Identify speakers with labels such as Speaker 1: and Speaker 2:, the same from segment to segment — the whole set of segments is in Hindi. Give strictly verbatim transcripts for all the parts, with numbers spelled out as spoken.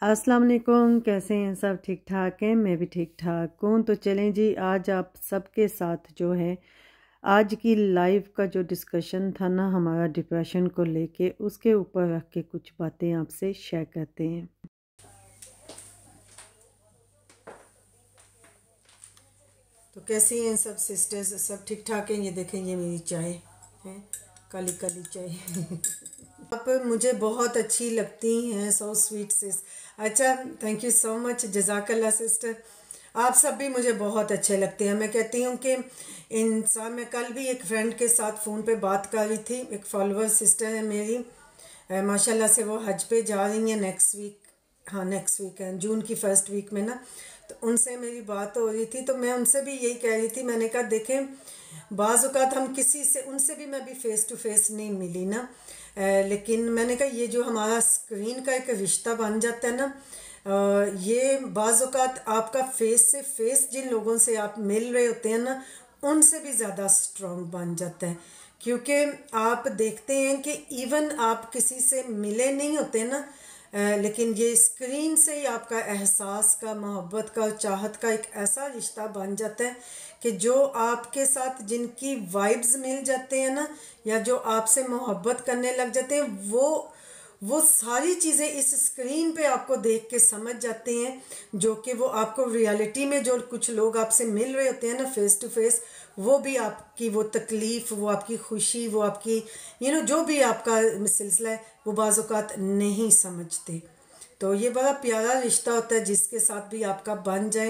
Speaker 1: अस्सलाम वालेकुम, कैसे हैं सब? ठीक ठाक हैं, मैं भी ठीक ठाक हूँ। तो चलें जी, आज आप सबके साथ जो है आज की लाइव का जो डिस्कशन था ना हमारा डिप्रेशन को लेके, उसके ऊपर रख के कुछ बातें आपसे शेयर करते हैं। तो कैसी हैं सब सिस्टर्स? सब ठीक ठाक हैं? ये देखें, ये मेरी चाय है, काली काली चाय आप मुझे बहुत अच्छी लगती हैं, सो स्वीट सिस। अच्छा, थैंक यू सो मच, जज़ाकल्ला सिस्टर। आप सब भी मुझे बहुत अच्छे लगते हैं। मैं कहती हूँ कि इंसान, मैं कल भी एक फ्रेंड के साथ फ़ोन पे बात कर रही थी, एक फॉलोअर सिस्टर है मेरी, माशाल्लाह से वो हज पे जा रही हैं नेक्स्ट वीक, हाँ नेक्स्ट वीक है, जून की फर्स्ट वीक में ना। तो उनसे मेरी बात हो रही थी, तो मैं उनसे भी यही कह रही थी, मैंने कहा देखें, बाज़ औक़ात हम किसी से, उनसे भी मैं भी फ़ेस टू फेस नहीं मिली ना, आ, लेकिन मैंने कहा ये जो हमारा स्क्रीन का एक रिश्ता बन जाता है ना, आ, ये बाज़ औक़ात आपका फेस से फेस जिन लोगों से आप मिल रहे होते हैं ना, उनसे भी ज़्यादा स्ट्रॉन्ग बन जाता है। क्योंकि आप देखते हैं कि इवन आप किसी से मिले नहीं होते ना, आ, लेकिन ये स्क्रीन से ही आपका एहसास का, मोहब्बत का और चाहत का एक ऐसा रिश्ता बन जाता है कि जो आपके साथ जिनकी वाइब्स मिल जाते हैं ना, या जो आपसे मोहब्बत करने लग जाते हैं, वो वो सारी चीज़ें इस स्क्रीन पे आपको देख के समझ जाते हैं, जो कि वो आपको रियलिटी में जो कुछ लोग आपसे मिल रहे होते हैं ना फेस टू फेस, वो भी आपकी वो तकलीफ़, वो आपकी खुशी, वो आपकी यू नो जो भी आपका सिलसिला है, वो बाज़ औक़ात नहीं समझते। तो ये बड़ा प्यारा रिश्ता होता है जिसके साथ भी आपका बन जाए,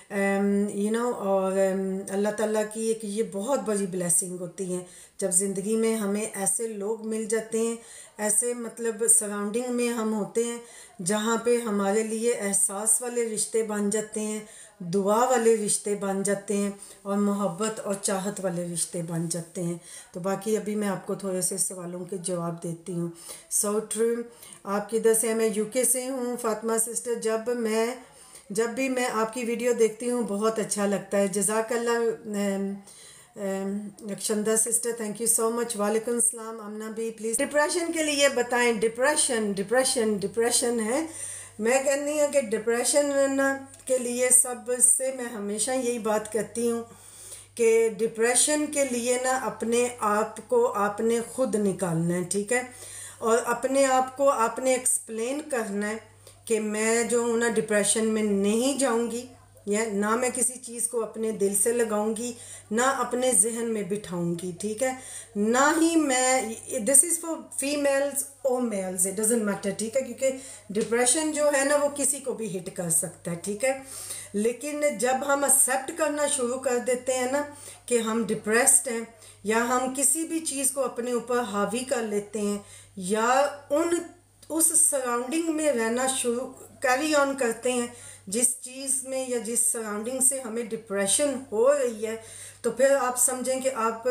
Speaker 1: यू नो और um, अल्लाह ताला की एक ये बहुत बड़ी ब्लेसिंग होती है जब ज़िंदगी में हमें ऐसे लोग मिल जाते हैं, ऐसे मतलब सराउंडिंग में हम होते हैं जहाँ पे हमारे लिए एहसास वाले रिश्ते बन जाते हैं, दुआ वाले रिश्ते बन जाते हैं और मोहब्बत और चाहत वाले रिश्ते बन जाते हैं। तो बाकी अभी मैं आपको थोड़े से सवालों के जवाब देती हूँ। सो ट्रू, आप किधर से हैं? मैं यूके से हूँ फातिमा सिस्टर। जब मैं जब भी मैं आपकी वीडियो देखती हूँ बहुत अच्छा लगता है। जज़ाकल्ला Rakhshanda sister, thank you so much. वालेकुम सलाम अमना भी। प्लीज़ डिप्रेशन के लिए बताएं। डिप्रेशन डिप्रेशन डिप्रेशन है, मैं कहती हूँ कि डिप्रेशन के लिए सबसे मैं हमेशा यही बात कहती हूँ कि डिप्रेशन के लिए ना अपने आप को आपने खुद निकालना है, ठीक है, और अपने आप को आपने एक्सप्लेन करना है कि मैं जो हूँ ना डिप्रेशन में नहीं जाऊँगी, या ना मैं किसी चीज़ को अपने दिल से लगाऊंगी, ना अपने जहन में बिठाऊंगी, ठीक है, ना ही मैं, दिस इज़ फॉर फीमेल्स और मेल्स, इट डजेंट मैटर, ठीक है, क्योंकि डिप्रेशन जो है ना वो किसी को भी हिट कर सकता है, ठीक है। लेकिन जब हम एक्सेप्ट करना शुरू कर देते हैं ना कि हम डिप्रेस्ड हैं, या हम किसी भी चीज़ को अपने ऊपर हावी कर लेते हैं, या उन उस सराउंडिंग में रहना शुरू कैरी ऑन करते हैं जिस चीज़ में या जिस सराउंडिंग से हमें डिप्रेशन हो रही है, तो फिर आप समझें कि आप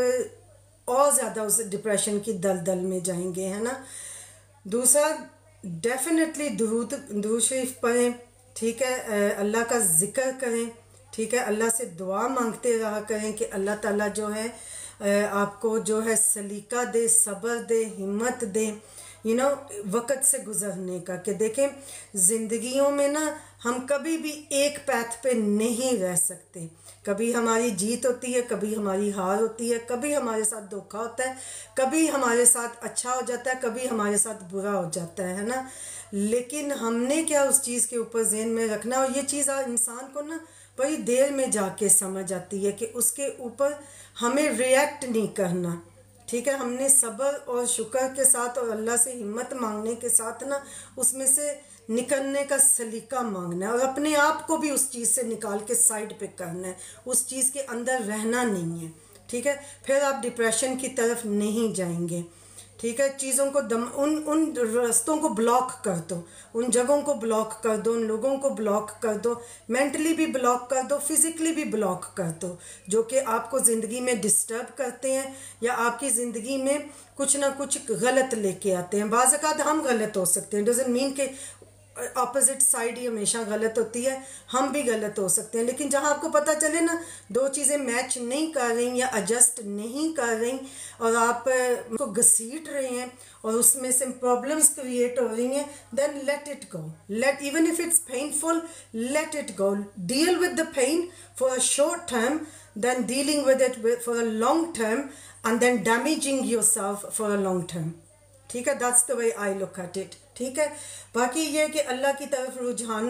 Speaker 1: और ज़्यादा उस डिप्रेशन की दलदल में जाएंगे, है ना। दूसरा, डेफिनेटली दुरूद दुरूद शरीफ पढ़ें, ठीक है, अल्लाह का जिक्र करें, ठीक है, अल्लाह से दुआ मांगते रहा करें कि अल्लाह ताला जो है आपको जो है सलीका दे, सब्र दे, हिम्मत दे, यू नो वक़्त से गुज़रने का। कि देखें, ज़िंदगियों में ना हम कभी भी एक पैथ पे नहीं रह सकते, कभी हमारी जीत होती है, कभी हमारी हार होती है, कभी हमारे साथ धोखा होता है, कभी हमारे साथ अच्छा हो जाता है, कभी हमारे साथ बुरा हो जाता है है ना। लेकिन हमने क्या उस चीज़ के ऊपर ज़हन में रखना, और ये चीज़ इंसान को ना बड़ी देर में जाके समझ आती है कि उसके ऊपर हमें रिएक्ट नहीं करना, ठीक है। हमने सब्र और शुक्र के साथ और अल्लाह से हिम्मत मांगने के साथ ना उसमें से निकलने का सलीका मांगना है, और अपने आप को भी उस चीज़ से निकाल के साइड पे करना है, उस चीज़ के अंदर रहना नहीं है, ठीक है। फिर आप डिप्रेशन की तरफ नहीं जाएंगे, ठीक है। चीज़ों को दम उन उन रास्तों को ब्लॉक कर दो, उन जगहों को ब्लॉक कर दो, उन लोगों को ब्लॉक कर दो, मेंटली भी ब्लॉक कर दो, फिज़िकली भी ब्लॉक कर दो, जो कि आपको ज़िंदगी में डिस्टर्ब करते हैं या आपकी ज़िंदगी में कुछ ना कुछ गलत लेके आते हैं। बाज़ औक़ात हम गलत हो सकते हैं, डज़ंट मीन कि ऑपोजिट साइड ही हमेशा गलत होती है, हम भी गलत हो सकते हैं। लेकिन जहाँ आपको पता चले ना दो चीज़ें मैच नहीं कर रही या एडजस्ट नहीं कर रही और आप उनको घसीट रहे हैं और उसमें से प्रॉब्लम्स क्रिएट हो रही हैं, then let it go, let even if it's painful, let it go, deal with the pain for a short term then dealing with it for a long term and then damaging yourself for a long term. ठीक है, that's the way I look at it. ठीक है, बाकी ये कि अल्लाह की तरफ रुझान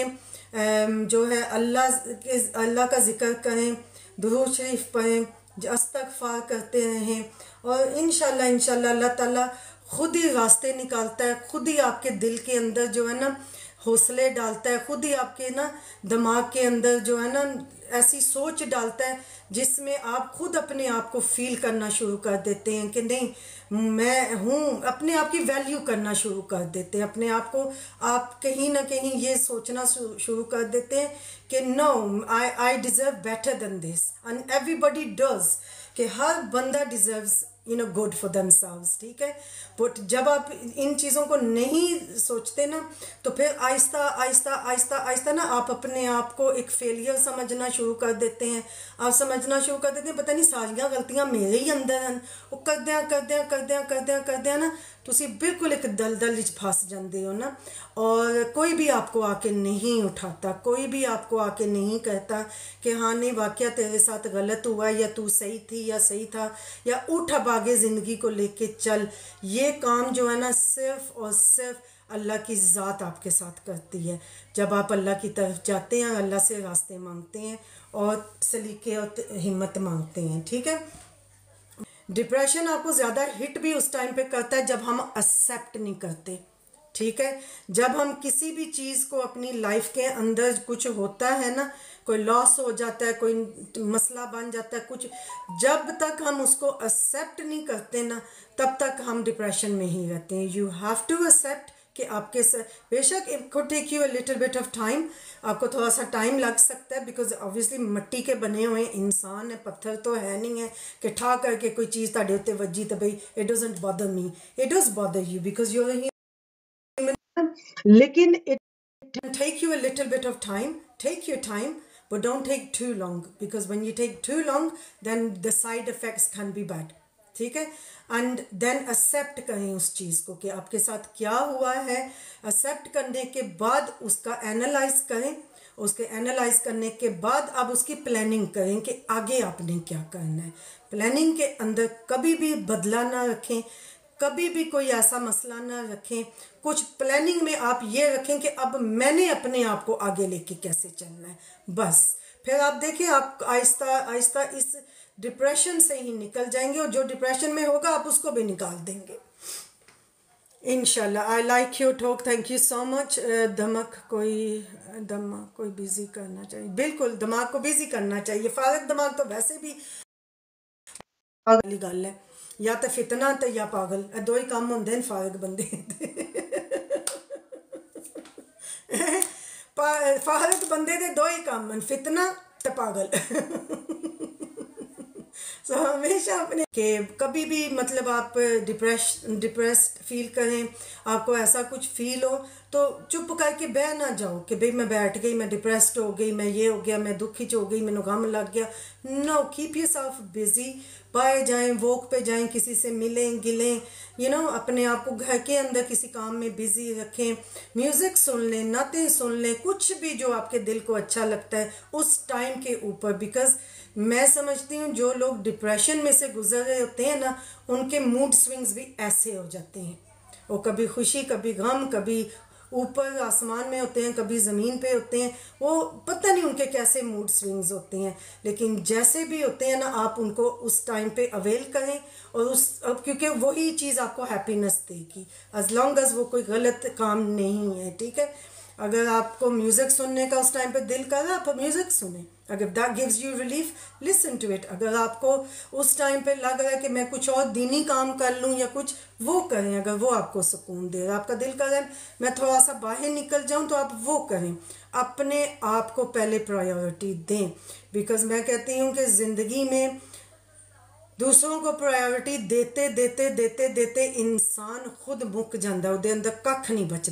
Speaker 1: रखें, जो है अल्लाह के अल्लाह का जिक्र करें, दुरूद शरीफ पढ़ें, इस्तग़फ़ार करते रहें और इंशाल्लाह इंशाल्लाह अल्लाह ताला खुद ही रास्ते निकालता है, खुद ही आपके दिल के अंदर जो है ना हौसले डालता है, खुद ही आपके ना दिमाग के अंदर जो है ना ऐसी सोच डालता है जिसमें आप खुद अपने आप को फील करना शुरू कर देते हैं कि नहीं मैं हूँ, अपने आप की वैल्यू करना शुरू कर देते हैं, अपने आप को आप कहीं ना कहीं ये सोचना शुरू कर देते हैं कि no I I deserve better than this and everybody does, कि हर बंदा deserves you know good for themselves. ठीक है, बट जब आप इन चीज़ों को नहीं सोचते ना तो फिर आहिस्ता आहिस्ता आहिस्ता आहिस्ता ना आप अपने आप को एक फेलियर समझना शुरू कर देते हैं, आप समझना शुरू कर देते हैं पता नहीं सारियां गलतियां मेरे ही अंदर हैं, वो करद्या करद्या करद्या करद्या करद्या ना तुसी बिल्कुल एक दलदल विच फस जाते हो ना, और कोई भी आपको आके नहीं उठाता, कोई भी आपको आके नहीं कहता कि हाँ नहीं वाकया तेरे साथ गलत हुआ या तू सही थी या सही था या उठ अब आगे ज़िंदगी को लेके चल। ये काम जो है ना सिर्फ और सिर्फ अल्लाह की ज़ात आपके साथ करती है। जब आप अल्लाह की तरफ जाते हैं, अल्लाह से रास्ते मांगते हैं और सलीके और हिम्मत मांगते हैं। ठीक है, डिप्रेशन आपको ज़्यादा हिट भी उस टाइम पे करता है जब हम एक्सेप्ट नहीं करते। ठीक है, जब हम किसी भी चीज़ को अपनी लाइफ के अंदर कुछ होता है ना, कोई लॉस हो जाता है, कोई मसला बन जाता है कुछ, जब तक हम उसको एक्सेप्ट नहीं करते ना तब तक हम डिप्रेशन में ही रहते हैं। यू हैव टू एक्सेप्ट कि आपके बेशक it could take you a little bit of time, आपको थोड़ा सा टाइम लग सकता है बिकॉज ऑब्वियसली मिट्टी के बने हुए इंसान है, पत्थर तो है नहीं है कि ठा करके कोई चीज़ ਤੁਹਾਡੇ ਉੱਤੇ ਵੱਜੀ तो भाई it doesn't bother me, it does bother you because you are human. लेकिन it can take you a little bit of time, take your time, but don't take too long because when you take too long then the side effects can be bad। ठीक है, एंड देन एक्सेप्ट करें उस चीज़ को कि आपके साथ क्या हुआ है, एक्सेप्ट करने के बाद उसका एनालाइज करें, उसके एनालाइज करने के बाद अब उसकी प्लानिंग करें कि आगे आपने क्या करना है। प्लानिंग के अंदर कभी भी बदला ना रखें, कभी भी कोई ऐसा मसला ना रखें, कुछ प्लानिंग में आप ये रखें कि अब मैंने अपने आप को आगे लेके कैसे चलना है, बस फिर आप देखें आप आहिस्ता आहिस्ता इस डिप्रेशन से ही निकल जाएंगे और जो डिप्रेशन में होगा आप उसको भी निकाल देंगे इंशाल्लाह। I like your talk, thank you so much. दिमाग कोई दिमाग कोई बिजी करना चाहिए, बिल्कुल दिमाग को बिजी करना चाहिए। फारग दिमाग तो वैसे भी पागल गल है, या तो फितना तो या पागल, दो ही काम होंगे हैं फारग बंदे फारग बंदे दे दो ही काम हैं, फितना तो पागल सो so, हमेशा अपने कि कभी भी मतलब आप डिप्रेश डिप्रेस्ड फील करें, आपको ऐसा कुछ फील हो तो चुप करके बह ना जाओ कि भाई मैं बैठ गई, मैं डिप्रेस्ड हो गई, मैं ये हो गया, मैं दुखी हो गई, मैंने गम लग गया। नो, कीप योरसेल्फ बिजी, बाहर जाएं, वॉक पे जाएं, किसी से मिलें गिलें, यू नो अपने आप को घर के अंदर किसी काम में बिजी रखें, म्यूज़िक सुन लें, नाते सुन लें, कुछ भी जो आपके दिल को अच्छा लगता है उस टाइम के ऊपर। बिकॉज मैं समझती हूँ जो लोग डिप्रेशन में से गुजर रहे होते हैं ना उनके मूड स्विंग्स भी ऐसे हो जाते हैं, वो कभी खुशी कभी गम, कभी ऊपर आसमान में होते हैं, कभी ज़मीन पे होते हैं, वो पता नहीं उनके कैसे मूड स्विंग्स होते हैं। लेकिन जैसे भी होते हैं ना आप उनको उस टाइम पे अवेल करें और उस अब क्योंकि वही चीज़ आपको हैप्पीनेस देगी एज लॉन्ग एज वो कोई गलत काम नहीं है। ठीक है, अगर आपको म्यूज़िक सुनने का उस टाइम पे दिल कर रहा है आप म्यूज़िक सुने, अगर that gives you relief listen to it. अगर आपको उस टाइम पे लग रहा है कि मैं कुछ और दीनी काम कर लूँ या कुछ, वो करें अगर वो आपको सुकून दे रहा है। आपका दिल कर रहा है मैं थोड़ा सा बाहर निकल जाऊँ तो आप वो करें, अपने आप को पहले प्रायोरिटी दें। बिकॉज मैं कहती हूँ कि ज़िंदगी में दूसरों को प्रायोरिटी देते देते देते देते इंसान खुद मुक जाता, उसके अंदर कख नहीं बचता।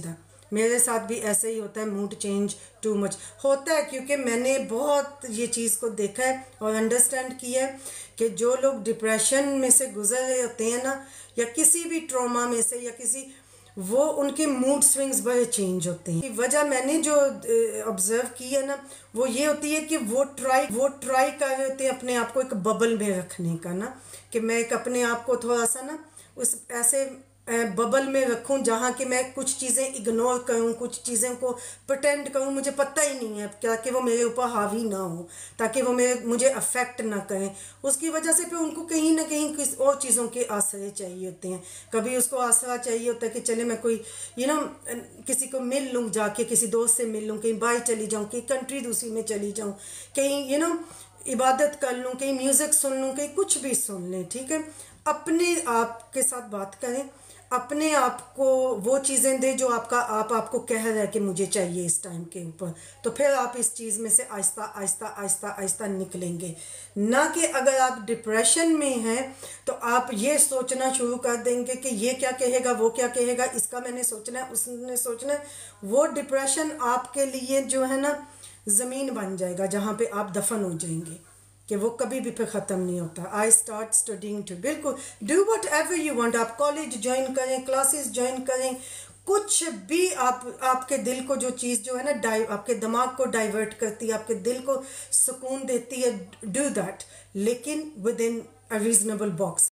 Speaker 1: मेरे साथ भी ऐसे ही होता है, मूड चेंज टू मच होता है, क्योंकि मैंने बहुत ये चीज़ को देखा है और अंडरस्टैंड किया है कि जो लोग डिप्रेशन में से गुजर रहे होते हैं ना, या किसी भी ट्रॉमा में से, या किसी, वो उनके मूड स्विंग्स बड़े चेंज होते हैं। वजह मैंने जो ऑब्जर्व की है ना, वो ये होती है कि वो ट्राई वो ट्राई कर रहे होते हैं अपने आप को एक बबल में रखने का ना, कि मैं एक अपने आप को थोड़ा सा ना उस ऐसे बबल में रखूं जहाँ कि मैं कुछ चीज़ें इग्नोर करूं, कुछ चीज़ें को प्रटेंड करूं, मुझे पता ही नहीं है, ताकि वो मेरे ऊपर हावी ना हो, ताकि वो मेरे मुझे अफेक्ट ना करें। उसकी वजह से फिर उनको कहीं ना कहीं किस और चीज़ों के आसरे चाहिए होते हैं। कभी उसको आसरा चाहिए होता है कि चले मैं कोई यू नो किसी को मिल लूँ, जाके किसी दोस्त से मिल लूँ, कहीं बाहर चली जाऊँ, कहीं कंट्री दूसरी में चली जाऊँ, कहीं यू नो इबादत कर लूँ, कहीं म्यूज़िक सुन लूँ, कहीं कुछ भी सुन लें, ठीक है। अपने आप के साथ बात करें, अपने आप को वो चीज़ें दे जो आपका आप आपको कह रहा है कि मुझे चाहिए इस टाइम के ऊपर, तो फिर आप इस चीज़ में से आहिस्ता आहिस्ता आहिस्ता आहिस्ता निकलेंगे। ना कि अगर आप डिप्रेशन में हैं तो आप ये सोचना शुरू कर देंगे कि ये क्या कहेगा, वो क्या कहेगा, इसका मैंने सोचना है, उसने सोचना है। वो डिप्रेशन आपके लिए जो है ना ज़मीन बन जाएगा जहाँ पे आप दफन हो जाएंगे, कि वो कभी भी फिर ख़त्म नहीं होता। आई स्टार्ट स्टडिंग टू, बिल्कुल do whatever you want. आप कॉलेज ज्वाइन करें, क्लासेस ज्वाइन करें, कुछ भी आप आपके दिल को जो चीज़ जो है ना डाइ आपके दिमाग को डाइवर्ट करती है, आपके दिल को सुकून देती है, डू दैट, लेकिन within a reasonable box.